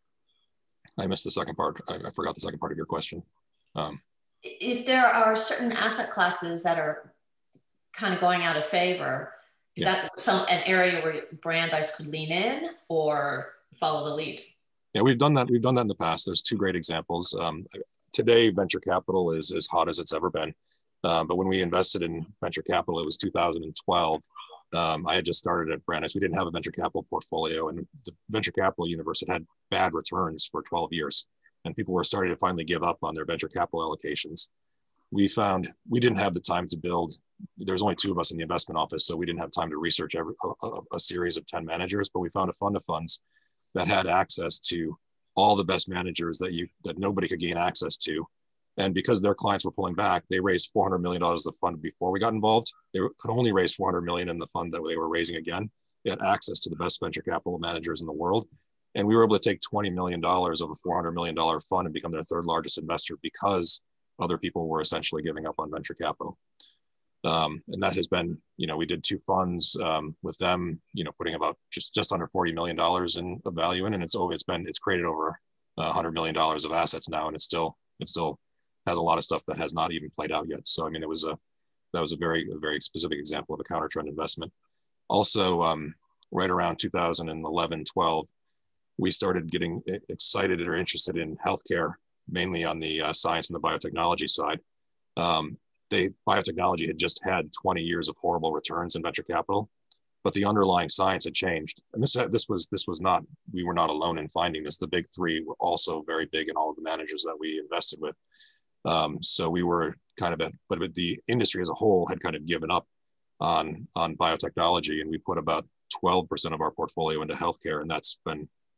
I missed the second part. I, I forgot the second part of your question. Um, if there are certain asset classes that are kind of going out of favor, is yeah. that some an area where Brandeis could lean in or follow the lead? Yeah, we've done that. We've done that in the past. There's two great examples. Um, today, venture capital is as hot as it's ever been. Uh, but when we invested in venture capital, it was two thousand twelve. Um, I had just started at Brandeis. We didn't have a venture capital portfolio, and the venture capital universe had had bad returns for twelve years, and people were starting to finally give up on their venture capital allocations. We found we didn't have the time to build. There was only two of us in the investment office, so we didn't have time to research every, a, a series of ten managers. But we found a fund of funds that had access to all the best managers that you that nobody could gain access to. And because their clients were pulling back, they raised four hundred million dollars of the fund before we got involved. They could only raise four hundred million dollars in the fund that they were raising again. They had access to the best venture capital managers in the world. And we were able to take twenty million dollars of a four hundred million dollars fund and become their third largest investor because other people were essentially giving up on venture capital. Um, and that has been, you know, we did two funds um, with them, you know, putting about just, just under forty million dollars in of value in, and it's, oh, it's been, it's created over one hundred million dollars of assets now. And it's still, it still has a lot of stuff that has not even played out yet. So, I mean, it was a, that was a very, a very specific example of a counter trend investment. Also, um, right around two thousand eleven, twelve, we started getting excited or interested in healthcare, mainly on the uh, science and the biotechnology side. Um, they, biotechnology had just had twenty years of horrible returns in venture capital, but the underlying science had changed. And this, this was, this was not, we were not alone in finding this. The big three were also very big in all of the managers that we invested with. Um, so we were kind of, at, but the industry as a whole had kind of given up on, on biotechnology, and we put about twelve percent of our portfolio into healthcare, and that's been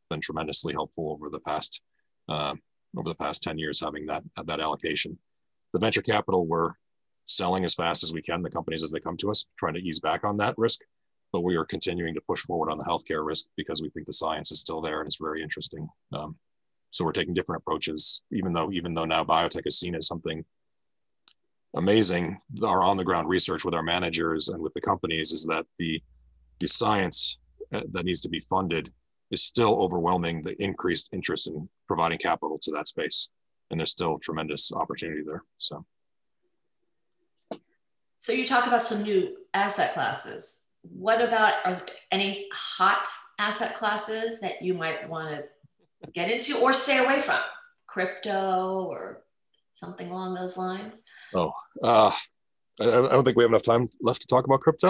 been tremendously helpful over the past uh, over the past ten years, having that that allocation. The venture capital, we're selling as fast as we can the companies as they come to us, trying to ease back on that risk, but we are continuing to push forward on the healthcare risk because we think the science is still there and it's very interesting. Um, so we're taking different approaches, even though even though now biotech is seen as something amazing. Our on the ground research with our managers and with the companies is that the the science that needs to be funded is still overwhelming the increased interest in providing capital to that space. And there's still tremendous opportunity there, so. So you talk about some new asset classes. What about, are there any hot asset classes that you might want to get into or stay away from? Crypto or something along those lines? Oh, uh, I, I don't think we have enough time left to talk about crypto,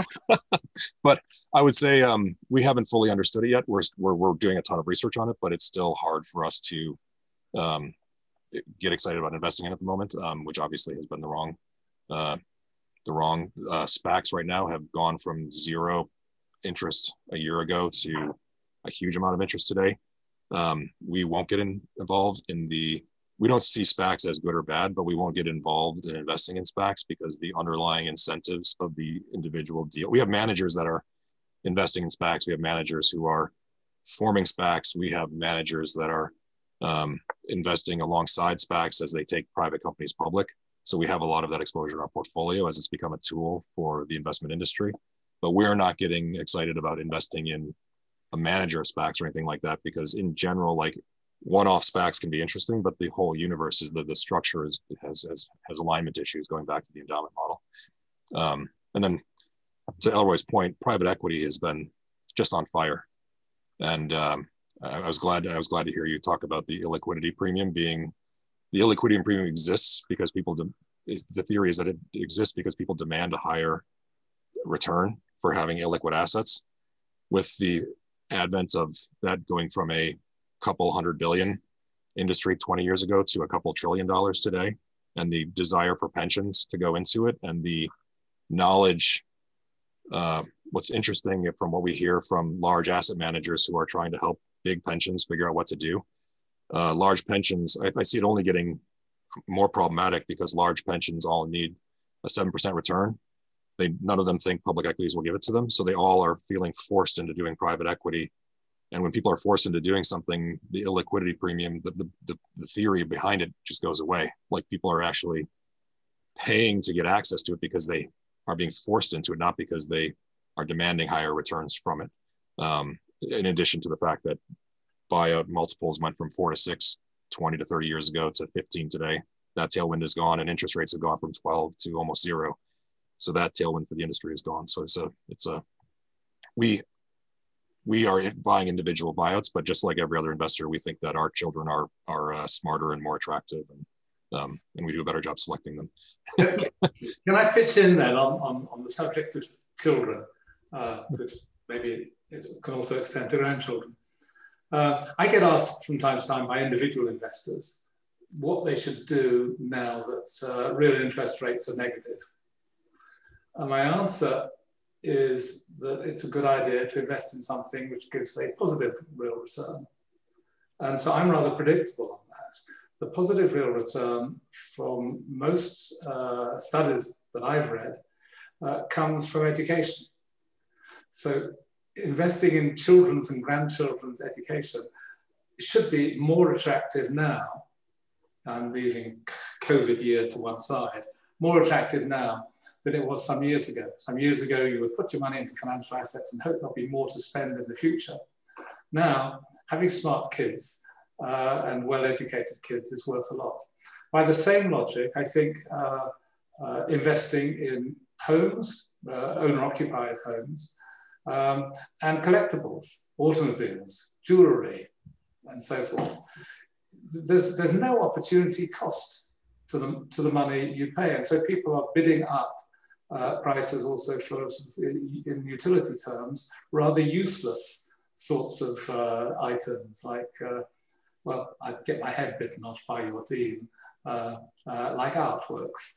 but I would say um, we haven't fully understood it yet. We're, we're, we're doing a ton of research on it, but it's still hard for us to um, get excited about investing in at the moment, um, which obviously has been the wrong, uh, the wrong uh, SPACs right now have gone from zero interest a year ago to a huge amount of interest today. Um, we won't get in, involved in the, we don't see SPACs as good or bad, but we won't get involved in investing in SPACs because the underlying incentives of the individual deal. We have managers that are investing in SPACs. We have managers who are forming SPACs. We have managers that are um, investing alongside SPACs as they take private companies public. So we have a lot of that exposure in our portfolio as it's become a tool for the investment industry. But we're not getting excited about investing in a manager of SPACs or anything like that, because in general, like one-off SPACs can be interesting, but the whole universe is that the structure is, has, has, has alignment issues going back to the endowment model. Um, and then to Elroy's point, private equity has been just on fire. And um, I was glad I was glad to hear you talk about the illiquidity premium being, the illiquidity premium exists because people, de, the theory is that it exists because people demand a higher return for having illiquid assets. With the advent of that going from a couple hundred billion industry twenty years ago to a couple trillion dollars today, and the desire for pensions to go into it, and the knowledge, uh, what's interesting from what we hear from large asset managers who are trying to help big pensions figure out what to do. Uh, large pensions, I, I see it only getting more problematic because large pensions all need a seven percent return. They, none of them think public equities will give it to them. So they all are feeling forced into doing private equity. And when people are forced into doing something, the illiquidity premium, the, the, the, the theory behind it just goes away. Like people are actually paying to get access to it because they are being forced into it, not because they are demanding higher returns from it. Um, in addition to the fact that buyout multiples went from four to six, twenty to thirty years ago to fifteen today. That tailwind is gone, and interest rates have gone from twelve to almost zero. So that tailwind for the industry is gone. So it's a, it's a, we, we are buying individual buyouts, but just like every other investor, we think that our children are, are uh, smarter and more attractive, and, um, and we do a better job selecting them. Can I pitch in then on, on, on the subject of children, uh, which maybe it can also extend to grandchildren? Uh, I get asked from time to time by individual investors what they should do now that uh, real interest rates are negative. And my answer is that it's a good idea to invest in something which gives a positive real return. And so I'm rather predictable on that. The positive real return from most uh, studies that I've read uh, comes from education. So investing in children's and grandchildren's education should be more attractive now. I'm leaving COVID year to one side, more attractive now than it was some years ago. Some years ago, you would put your money into financial assets and hope there'll be more to spend in the future. Now, having smart kids uh, and well-educated kids is worth a lot. By the same logic, I think uh, uh, investing in homes, uh, owner-occupied homes, um, and collectibles, automobiles, jewelry, and so forth. There's, there's no opportunity cost to the, to the money you pay. And so people are bidding up uh, prices also for, sort of, in utility terms, rather useless sorts of uh, items like, uh, well, I'd get my head bitten off by your dean, uh, uh, like artworks.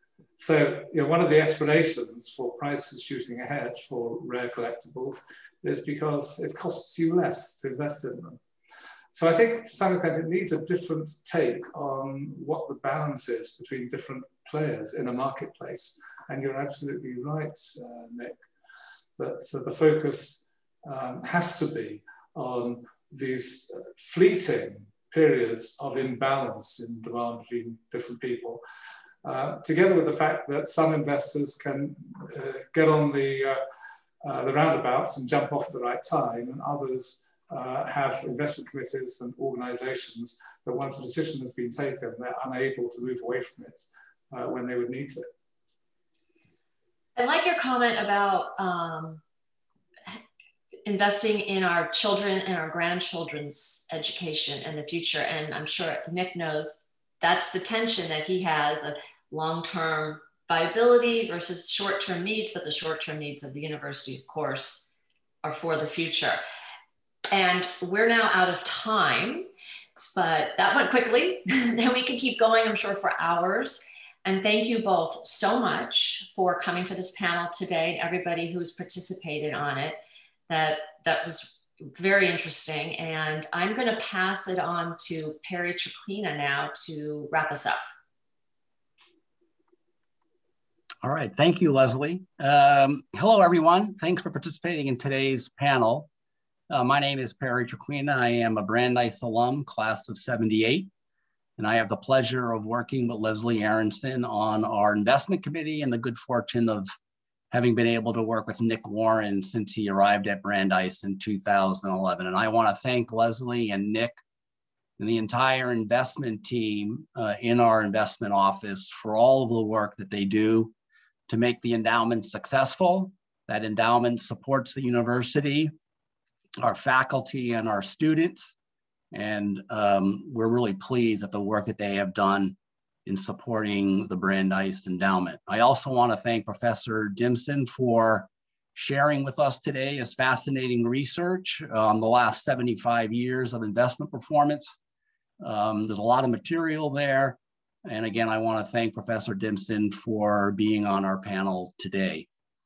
So, you know, one of the explanations for prices shooting ahead for rare collectibles is because it costs you less to invest in them. So I think to some extent it needs a different take on what the balance is between different players in a marketplace. And you're absolutely right, uh, Nick, that uh, the focus um, has to be on these uh, fleeting periods of imbalance in demand between different people, uh, together with the fact that some investors can uh, get on the, uh, uh, the roundabouts and jump off at the right time, and others uh, have investment committees and organizations that once a decision has been taken, they're unable to move away from it uh, when they would need to. I like your comment about um, investing in our children and our grandchildren's education and the future. And I'm sure Nick knows that's the tension that he has of long-term viability versus short-term needs, but the short-term needs of the university, of course, are for the future. And we're now out of time, but that went quickly. And we can keep going, I'm sure, for hours. And thank you both so much for coming to this panel today, and everybody who's participated on it. That, that was very interesting. And I'm going to pass it on to Perry Traquina now to wrap us up. All right, thank you, Leslie. Um, hello, everyone. Thanks for participating in today's panel. Uh, my name is Perry Traquina. I am a Brandeis alum, class of seventy-eight. And I have the pleasure of working with Leslie Aronzon on our investment committee, and the good fortune of having been able to work with Nick Warren since he arrived at Brandeis in two thousand eleven. And I want to thank Leslie and Nick and the entire investment team uh, in our investment office for all of the work that they do to make the endowment successful. That endowment supports the university, our faculty, and our students. And um, we're really pleased at the work that they have done in supporting the Brandeis Endowment. I also want to thank Professor Dimson for sharing with us today his fascinating research on the last seventy-five years of investment performance. Um, there's a lot of material there. And again, I want to thank Professor Dimson for being on our panel today.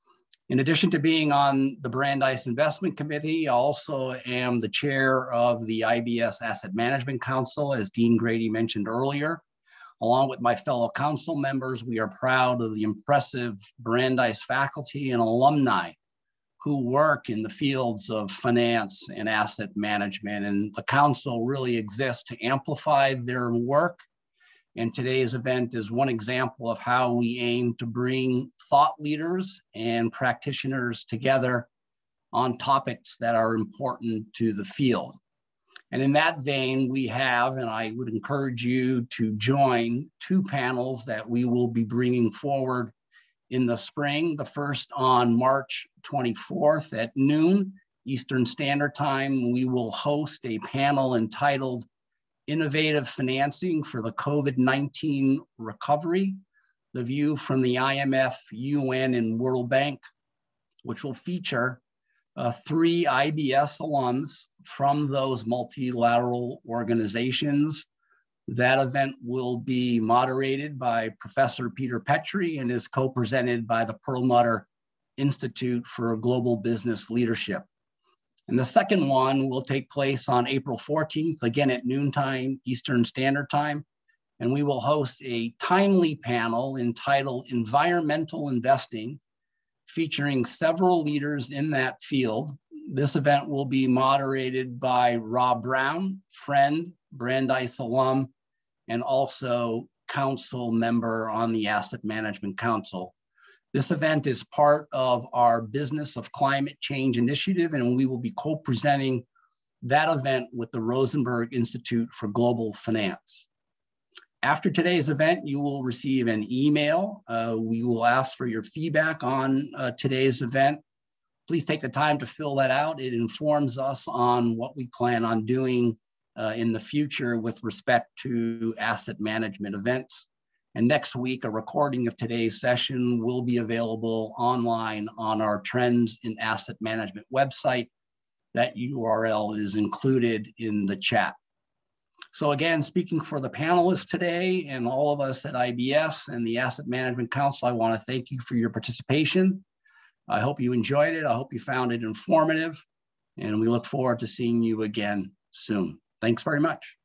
In addition to being on the Brandeis Investment Committee, I also am the chair of the I B S Asset Management Council, as Dean Grady mentioned earlier. Along with my fellow council members, we are proud of the impressive Brandeis faculty and alumni who work in the fields of finance and asset management. And the council really exists to amplify their work. And today's event is one example of how we aim to bring thought leaders and practitioners together on topics that are important to the field. And in that vein, we have, and I would encourage you to join two panels that we will be bringing forward in the spring. The first on March twenty-fourth at noon Eastern Standard Time. We will host a panel entitled Innovative Financing for the COVID nineteen Recovery, the view from the I M F, U N, and World Bank, which will feature uh, three I B S alums from those multilateral organizations. That event will be moderated by Professor Peter Petrie and is co-presented by the Perlmutter Institute for Global Business Leadership. And the second one will take place on April fourteenth, again at noontime Eastern Standard Time. And we will host a timely panel entitled Environmental Investing, featuring several leaders in that field. This event will be moderated by Rob Brown, friend, Brandeis alum, and also council member on the Asset Management Council. This event is part of our Business of Climate Change initiative, and we will be co-presenting that event with the Rosenberg Institute for Global Finance. After today's event, you will receive an email. Uh, we will ask for your feedback on uh, today's event. Please take the time to fill that out. It informs us on what we plan on doing uh, in the future with respect to asset management events. And next week, a recording of today's session will be available online on our Trends in Asset Management website. That U R L is included in the chat. So again, speaking for the panelists today and all of us at I B S and the Asset Management Council, I want to thank you for your participation. I hope you enjoyed it. I hope you found it informative, and we look forward to seeing you again soon. Thanks very much.